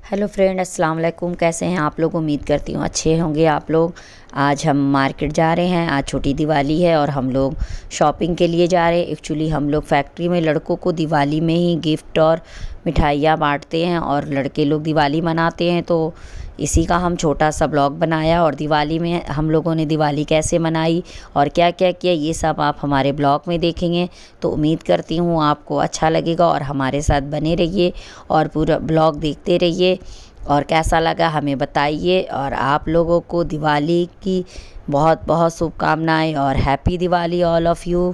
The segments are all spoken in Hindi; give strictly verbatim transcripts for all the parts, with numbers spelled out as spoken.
हेलो फ्रेंड, अस्सलाम वालेकुम। कैसे हैं आप लोग? उम्मीद करती हूँ अच्छे होंगे आप लोग। आज हम मार्केट जा रहे हैं। आज छोटी दिवाली है और हम लोग शॉपिंग के लिए जा रहे हैं। एक्चुअली हम लोग फैक्ट्री में लड़कों को दिवाली में ही गिफ्ट और मिठाइयाँ बांटते हैं और लड़के लोग दिवाली मनाते हैं, तो इसी का हम छोटा सा ब्लॉग बनाया। और दिवाली में हम लोगों ने दिवाली कैसे मनाई और क्या क्या किया, ये सब आप हमारे ब्लॉग में देखेंगे। तो उम्मीद करती हूँ आपको अच्छा लगेगा और हमारे साथ बने रहिए और पूरा ब्लॉग देखते रहिए। और कैसा लगा हमें बताइए। और आप लोगों को दिवाली की बहुत बहुत शुभकामनाएं और happy Diwali all of you.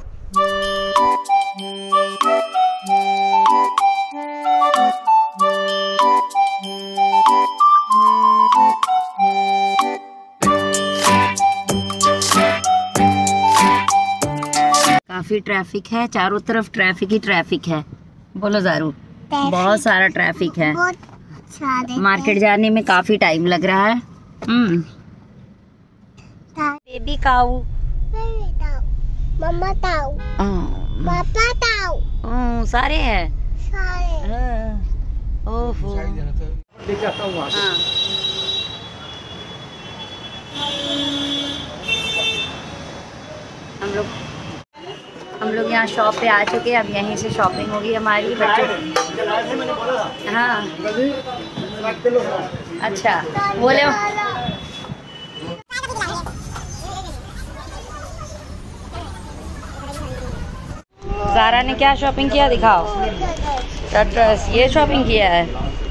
काफ़ी ट्रैफिक है, चारों तरफ ट्रैफिक ही ट्रैफिक है। बोलो ज़ारू, बहुत सारा ट्रैफिक है। मार्केट जाने में काफ़ी टाइम लग रहा है। हम्म बेबी काऊ, मम्मा ताऊ, पापा ताऊ, सारे हैं। सारे। ओहो, हाँ। हम लोग हम लोग यहाँ शॉप पे आ चुके हैं। अब यहीं से शॉपिंग होगी हमारी बच्चों की। हाँ, अच्छा बोले। ज़ारा ने क्या शॉपिंग किया दिखाओ। ड्रेस, ये शॉपिंग किया है।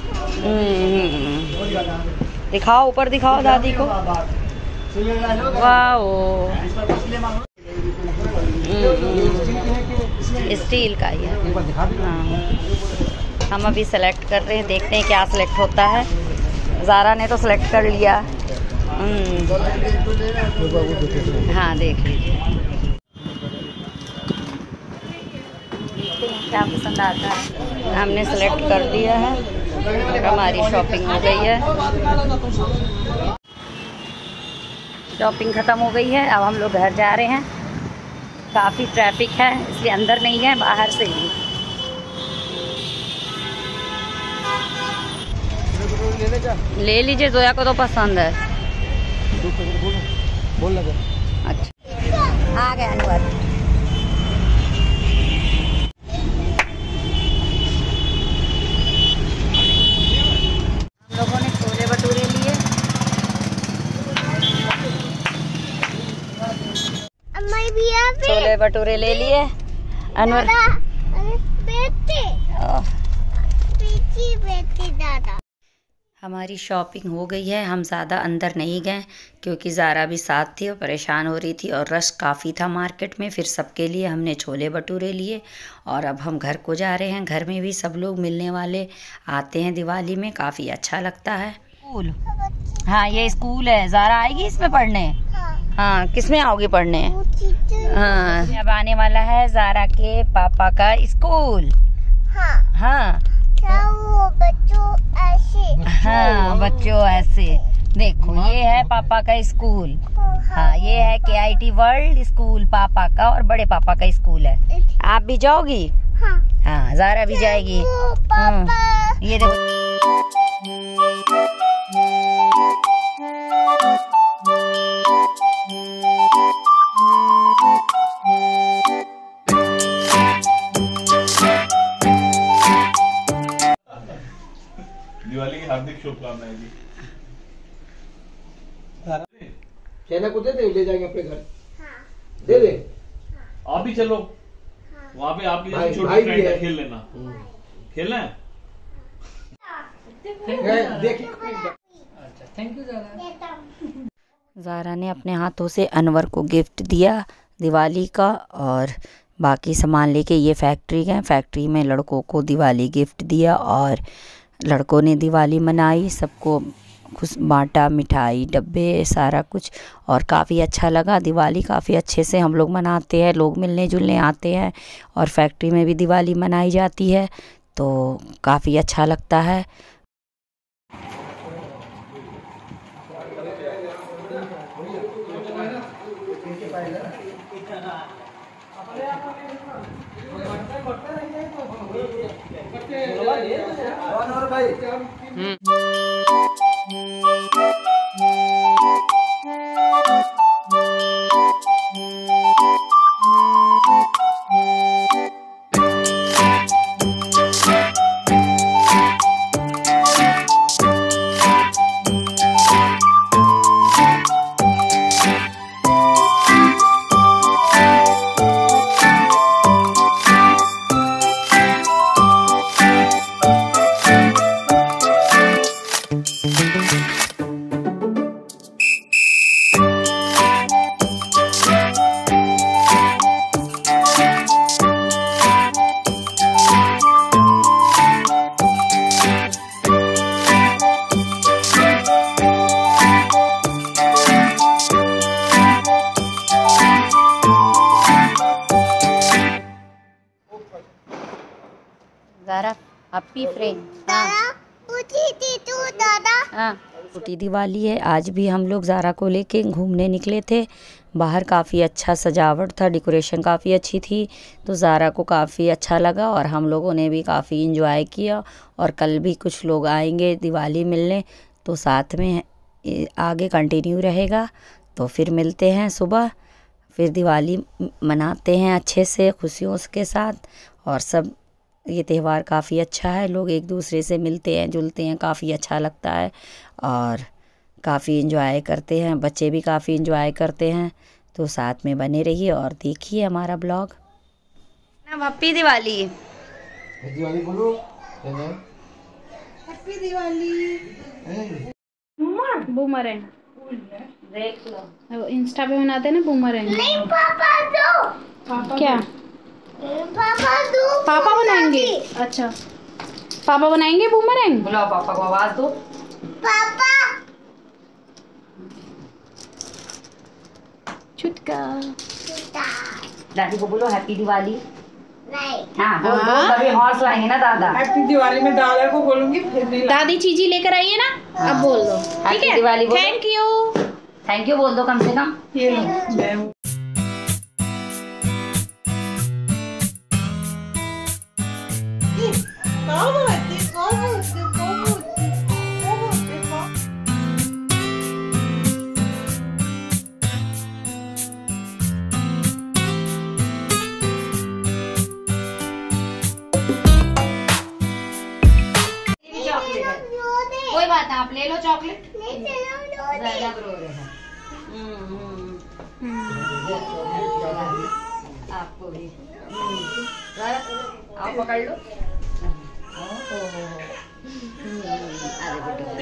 दिखाओ, ऊपर दिखाओ दादी को। वाओ, स्टील का ही है। हाँ, हम अभी सेलेक्ट कर रहे हैं, देखते हैं क्या सेलेक्ट होता है। ज़ारा ने तो सेलेक्ट कर लिया। हाँ, देख लीजिए, देखते हैं क्या पसंद आता है। हमने सेलेक्ट कर दिया है, हमारी शॉपिंग हो गई है। शॉपिंग ख़त्म हो गई है। अब हम लोग घर जा रहे हैं। काफ़ी ट्रैफिक है इसलिए अंदर नहीं है, बाहर से ही। ले लीजिए, जोया को तो पसंद है। अच्छा, आ गया अनवर। हम लोगों ने छोले भटूरे लिए। छोले भटूरे ले लिए अनवर। हमारी शॉपिंग हो गई है। हम ज़्यादा अंदर नहीं गए क्योंकि ज़ारा भी साथ थी और परेशान हो रही थी और रश काफ़ी था मार्केट में। फिर सबके लिए हमने छोले भटूरे लिए और अब हम घर को जा रहे हैं। घर में भी सब लोग मिलने वाले आते हैं दिवाली में, काफ़ी अच्छा लगता है। स्कूल, हाँ ये स्कूल है। ज़ारा आएगी इसमें पढ़ने? हाँ, किसमें आओगी पढ़ने? हाँ, अब आने वाला है ज़ारा के पापा का स्कूल। हाँ, हाँ, वो बच्चों ऐसे। हाँ बच्चों ऐसे। देखो, ये है पापा का स्कूल। हाँ, ये है के आई टी वर्ल्ड स्कूल पापा का और बड़े पापा का स्कूल है। आप भी जाओगी? हाँ, हाँ, ज़ारा भी जाएगी। हाँ, ये देखो। दिवाली की हार्दिक शुभकामनाएं जी। चैना को दे दे, ले जाएंगे अपने घर। हाँ। दे दे। हाँ। आप भी चलो। हाँ। वहाँ पे आपकी जैसे छोटी फ्रेंड है, खेल लेना। खेलना है? Thank you Zaara. ज़ारा ने अपने हाथों से अनवर को गिफ्ट दिया दिवाली का और बाकी सामान लेके ये फैक्ट्री गए। फैक्ट्री में लड़कों को दिवाली गिफ्ट दिया और लड़कों ने दिवाली मनाई। सबको खुश बांटा, मिठाई डब्बे सारा कुछ, और काफ़ी अच्छा लगा। दिवाली काफ़ी अच्छे से हम लोग मनाते हैं, लोग मिलने जुलने आते हैं और फैक्ट्री में भी दिवाली मनाई जाती है, तो काफ़ी अच्छा लगता है। भाई हैप्पी फ्रेंड। दादा पूछी थी तू दादा। हाँ, छोटी दिवाली है। आज भी हम लोग ज़ारा को लेके घूमने निकले थे। बाहर काफ़ी अच्छा सजावट था, डेकोरेशन काफ़ी अच्छी थी, तो ज़ारा को काफ़ी अच्छा लगा और हम लोगों ने भी काफ़ी इंजॉय किया। और कल भी कुछ लोग आएंगे दिवाली मिलने, तो साथ में आगे कंटिन्यू रहेगा। तो फिर मिलते हैं सुबह, फिर दिवाली मनाते हैं अच्छे से खुशियों के साथ। और सब ये त्यौहार काफ़ी अच्छा है, लोग एक दूसरे से मिलते हैं जुलते हैं, काफ़ी अच्छा लगता है और काफ़ी इंजॉय करते हैं। बच्चे भी काफ़ी इंजॉय करते हैं। तो साथ में बने रहिए और देखिए हमारा ब्लॉग। हैप्पी दिवाली। दिवाली बोलो। हैप्पी दिवाली। बूमरैंग देख लो, इंस्टा पे बनाते हैं ना बूमरैंग। नहीं पापा दो। पापा क्या? पापा दो। पापा बनाएंगे? अच्छा, पापा बनाएंगे बूमरैंग। बुलाओ पापा को, आवाज़ दो। पापा छुटका। दादी को बोलो हैप्पी दिवाली। नहीं। हाँ बोल दो, तभी हौस लाएंगे ना दादा। हैप्पी दिवाली में दादा को बोलूंगी, फिर नहीं ला- दादी चीजी लेकर आइए ना। अब बोल दो। ठीक हैप्पी है, दिवाली बोलो। Thank you. थैंक यू बोल दो कम से कम। ये लो, मैं- कोई बात नहीं, आप ले लो चॉकलेट। नहीं चलो लो दे। आपको भी आप पकड़ लो। अरे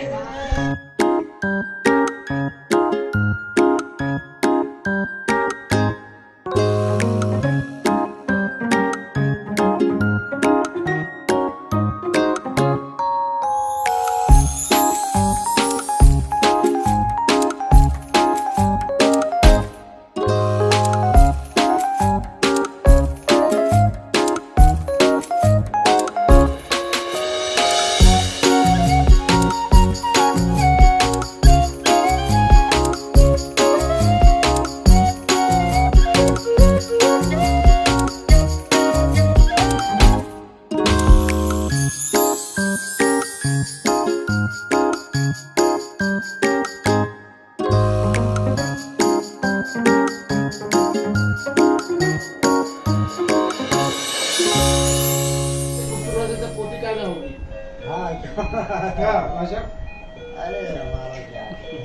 क्या आशा? अरे हमारा क्या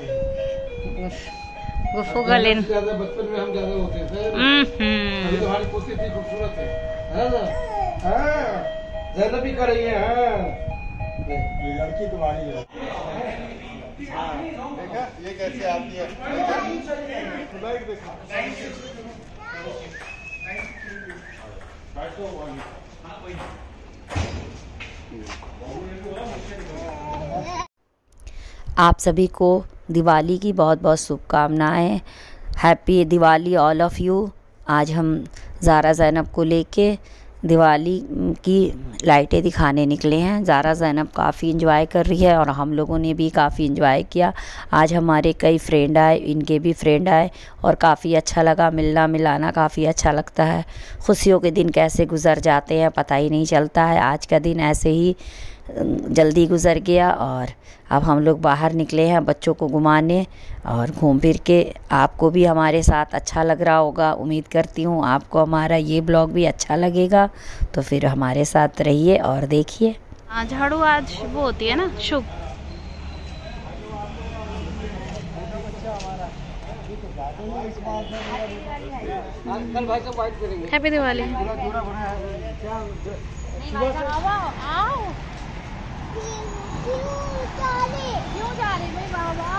गुफ्फू का लेन। ज्यादा बचपन में हम ज्यादा होते थे। अभी तो हमारी पोती इतनी खूबसूरत है, है ना? हाँ, जैनब भी कर रही है। हाँ, ये लड़की तुम्हारी है। देखा ये कैसे आती है? आप सभी को दिवाली की बहुत बहुत शुभकामनाएं। Happy Diwali all of you. आज हम ज़ारा ज़ैनब को लेके दिवाली की लाइटें दिखाने निकले हैं। ज़ारा ज़ैनब काफ़ी इंजॉय कर रही है और हम लोगों ने भी काफ़ी इंजॉय किया। आज हमारे कई फ्रेंड आए, इनके भी फ्रेंड आए और काफ़ी अच्छा लगा। मिलना मिलाना काफ़ी अच्छा लगता है। खुशियों के दिन कैसे गुज़र जाते हैं पता ही नहीं चलता है। आज का दिन ऐसे ही जल्दी गुज़र गया और अब हम लोग बाहर निकले हैं बच्चों को घुमाने और घूम फिर के आपको भी हमारे साथ अच्छा लग रहा होगा। उम्मीद करती हूँ आपको हमारा ये ब्लॉग भी अच्छा लगेगा। तो फिर हमारे साथ रहिए और देखिए। हाँ, झाड़ू आज वो होती है ना शुभ। कल भाई साहब वाइट करेंगे। हैप्पी दिवाली। आओ। क्यों जा रहे? क्यों जा रहे भाई बाबा?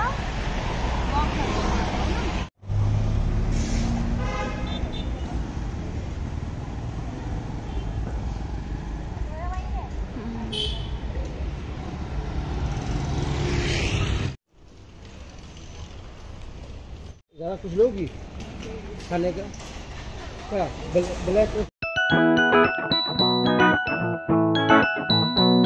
ज़रा कुछ लोगी खाने का क्या ब्लैक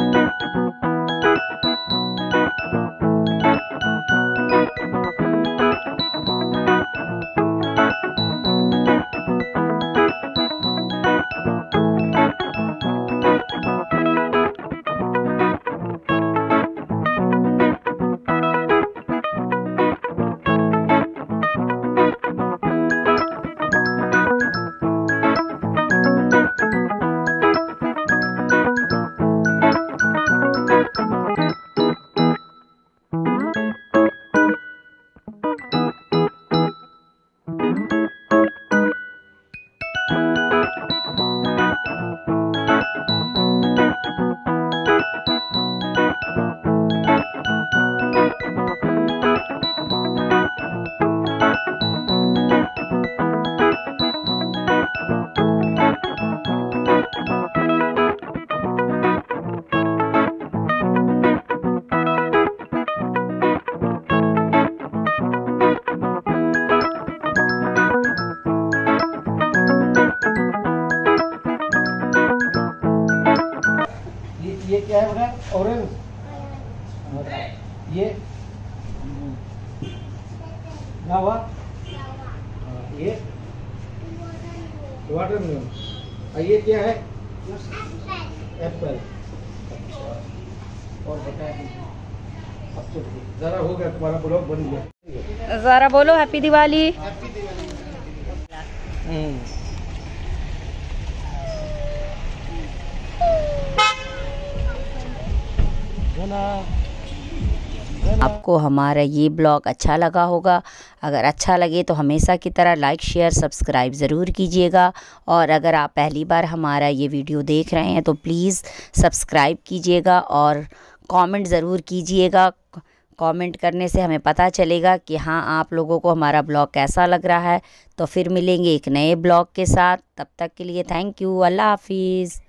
ये क्या है बेटा? ऑरेंज। ये क्या हुआ? हाँ, ये वाटरमेलन। और ये क्या है? एप्पल। अच्छा, और बताएं। अब तो ज़रा हो गया, तुम्हारा ब्लॉग बन गया। ज़रा बोलो हैप्पी दिवाली। आपको हमारा ये ब्लॉग अच्छा लगा होगा। अगर अच्छा लगे तो हमेशा की तरह लाइक शेयर सब्सक्राइब ज़रूर कीजिएगा। और अगर आप पहली बार हमारा ये वीडियो देख रहे हैं तो प्लीज़ सब्सक्राइब कीजिएगा और कमेंट ज़रूर कीजिएगा। कमेंट करने से हमें पता चलेगा कि हाँ आप लोगों को हमारा ब्लॉग कैसा लग रहा है। तो फिर मिलेंगे एक नए ब्लॉग के साथ। तब तक के लिए थैंक यू। अल्लाह हाफिज़।